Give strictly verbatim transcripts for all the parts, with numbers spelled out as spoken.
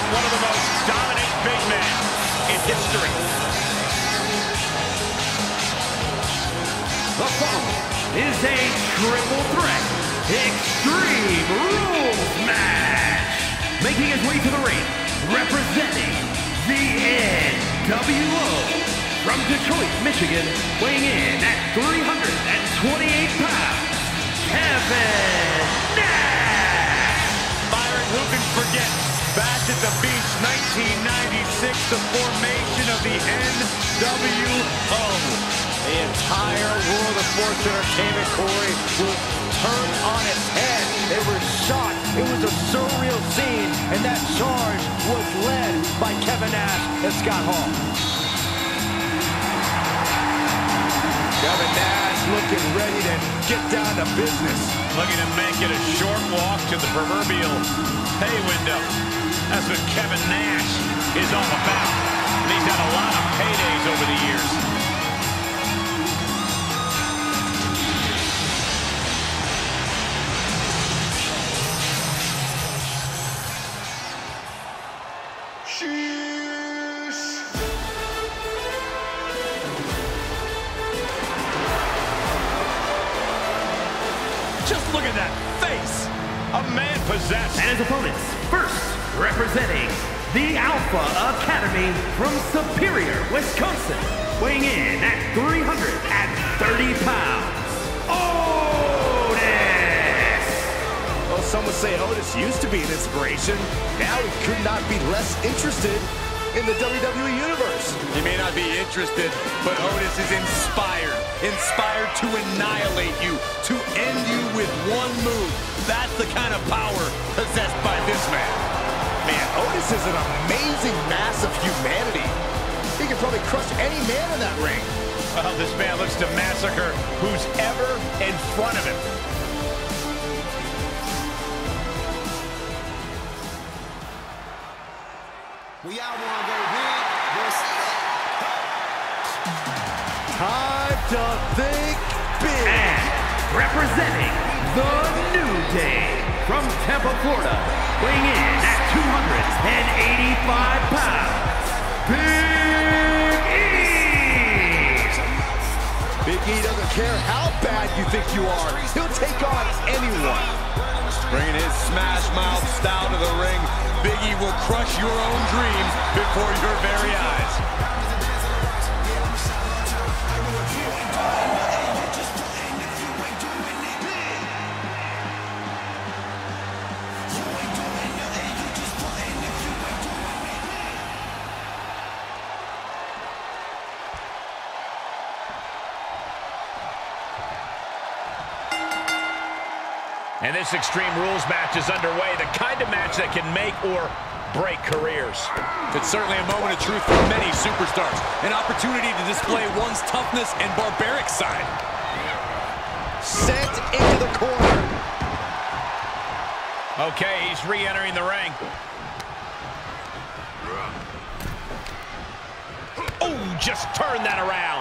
one of the most dominant big men in history. The following is a triple threat Extreme Rules match. Making his way to the ring, representing the N W O from Detroit, Michigan, weighing in at three hundred twenty-eight pounds, Kevin Nash. Byron, who can forget back at the beach nineteen ninety-six, the formation of the N W O. The entire world of sports entertainment, Corey, was turned on its head. They were shocked. It was a surreal scene, and that charge was led by Kevin Nash and Scott Hall. Kevin Nash looking ready to get down to business. Looking to make it a short walk to the proverbial pay window. That's what Kevin Nash is all about. And he's had a lot of paydays over the years. Just look at that face! A man possessed. And his opponents, first, representing the Alpha Academy from Superior, Wisconsin, weighing in at three hundred thirty pounds, Otis! Well, some would say Otis used to be an inspiration. Now he could not be less interested in the W W E Universe. He may not be interested, but Otis is inspired. Inspired to annihilate you, to end you with one move. That's the kind of power possessed by this man. Man, Otis is an amazing mass of humanity. He can probably crush any man in that ring. Well, this man looks to massacre who's ever in front of him. We all want to go big. We'll see that. Time to think big. And representing the New Day from Tampa, Florida, weighing in at two hundred eighty-five pounds, Big E! Big E doesn't care how bad you think you are. He'll take on anyone. Bringing his smash mouth style to the ring, Big E will crush your own dreams before your very eyes. And this Extreme Rules match is underway, the kind of match that can make or break careers. It's certainly a moment of truth for many superstars, an opportunity to display one's toughness and barbaric side. Sent into the corner. Okay, he's re-entering the ring. Oh, just turn that around.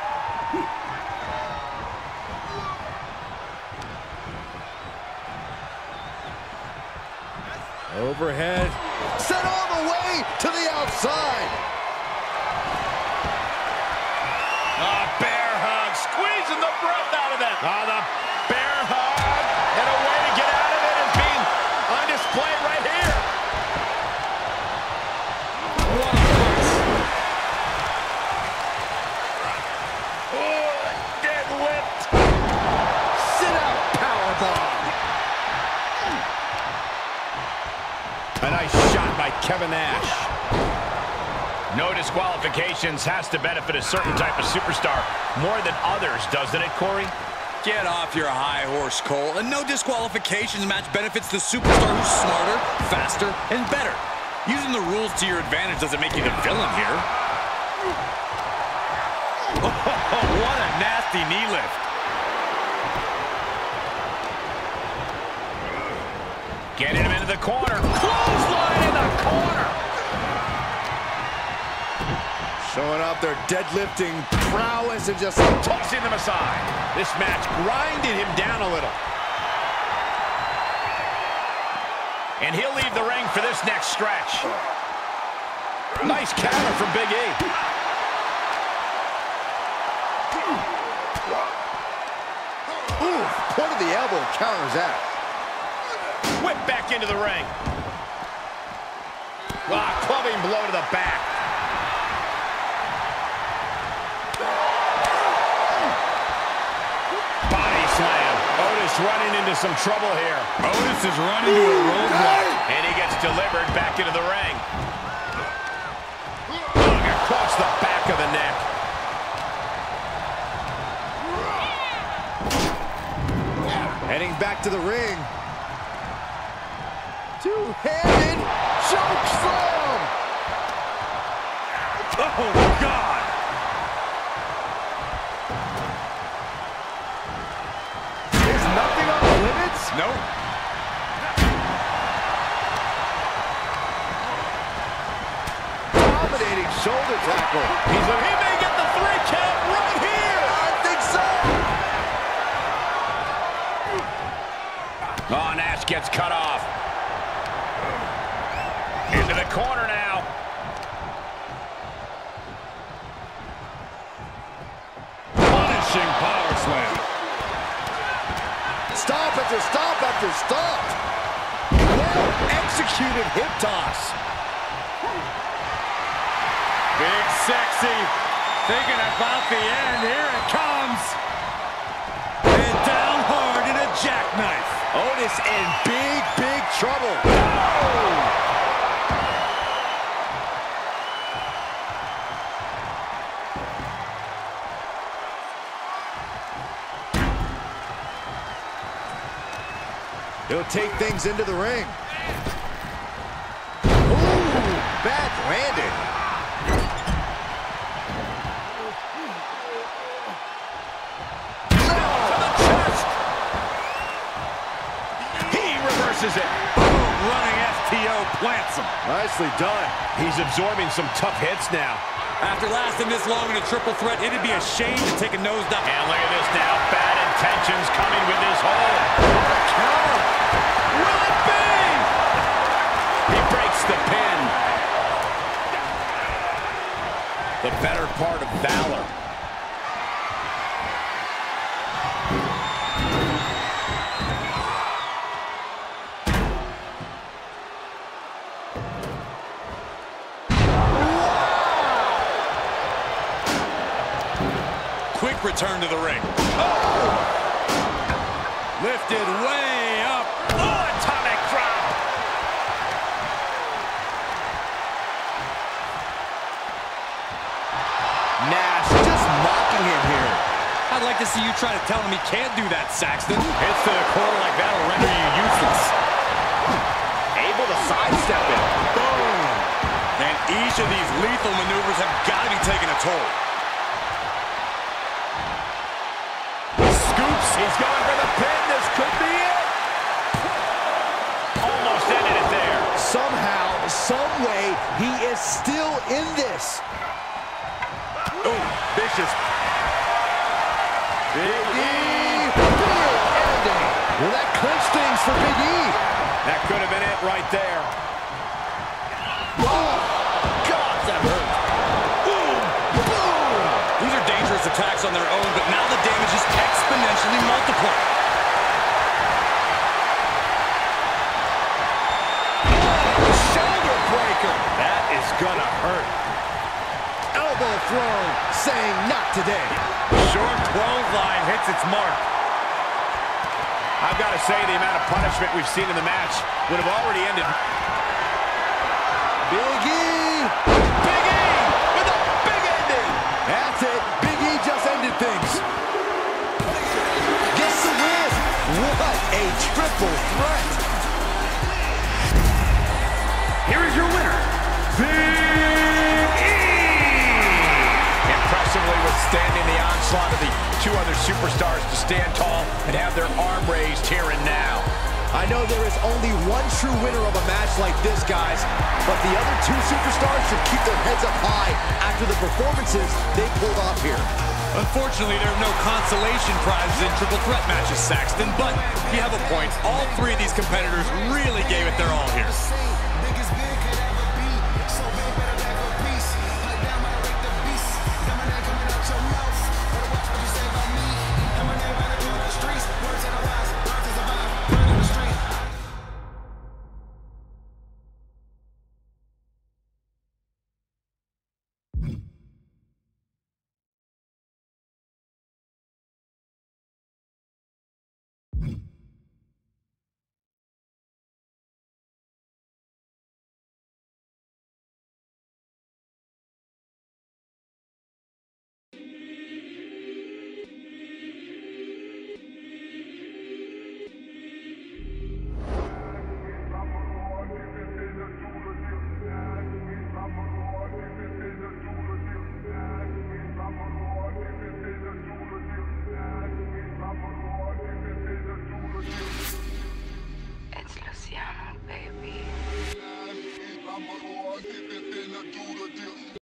Overhead, set all the way to the outside. A bear hug, squeezing the breath out of them. Oh, the bear hug, and a way to get out of it is being on display right here. What a punch. Oh, deadlift. Sit out powerbomb. A nice shot by Kevin Nash. No disqualifications has to benefit a certain type of superstar more than others, doesn't it, Corey? Get off your high horse, Cole. A no disqualifications match benefits the superstar who's smarter, faster, and better. Using the rules to your advantage doesn't make you the villain here. Oh, what a nasty knee lift. Getting him into the corner. Clothesline in the corner. Showing off their deadlifting prowess and just tossing them aside. This match grinded him down a little. And he'll leave the ring for this next stretch. Nice counter from Big E. Ooh, point of the elbow counters that. Whip back into the ring. Ah, clubbing blow to the back. Body slam. Otis running into some trouble here. Otis is running to a roadblock. And he gets delivered back into the ring. Look across the back of the neck. Heading back to the ring. Two-handed choke slam. Oh, God. There's nothing on the limits? Nope. Dominating shoulder tackle. He's a, he may get the three count right here. I think so. Oh, Nash gets cut off. Into the corner now. Punishing power slam. Stop after stop after stop. Well executed hip toss. Big Sexy thinking about the end. Here it comes. And down hard in a jackknife. Otis in big, big trouble. Oh! He'll take things into the ring. Ooh, backhanded. No, to the chest. He reverses it. Boom, running S T O plants him. Nicely done. He's absorbing some tough hits now. After lasting this long in a triple threat, it'd be a shame to take a nosedive. And look at this now. Bad intentions coming with this hold. Counter. Will it be? He breaks the pin. The better part of valor. Quick return to the ring. Oh! Lifted way up. Oh, atomic drop. Nash just mocking him here. I'd like to see you try to tell him he can't do that, Saxton. Hits to the corner like that will render you useless. Able to sidestep it. Boom. And each of these lethal maneuvers have got to be taking a toll. Scoops. He's going for the pin. This could be it. Almost ended it there. Somehow, some way, he is still in this. Oh, vicious. Big E. Big ending. Well, that clinched things for Big E. That could have been it right there. Oh, God, that hurt. Boom, boom. These are dangerous attacks on their own, but now the damage is exponentially multiplied. Shoulder breaker. That is gonna hurt. Elbow thrown, saying not today. Short clothesline hits its mark. I've got to say, the amount of punishment we've seen in the match would have already ended. Big E. Big E with a big ending. That's it. Big E just ended things. Gets the win. What a triple threat. Here is your winner, Big E! Impressively withstanding the onslaught of the two other superstars to stand tall and have their arm raised here and now. I know there is only one true winner of a match like this, guys, but the other two superstars should keep their heads up high after the performances they pulled off here. Unfortunately, there are no consolation prizes in triple threat matches, Saxton, but you have a point. All three of these competitors really gave it their all here.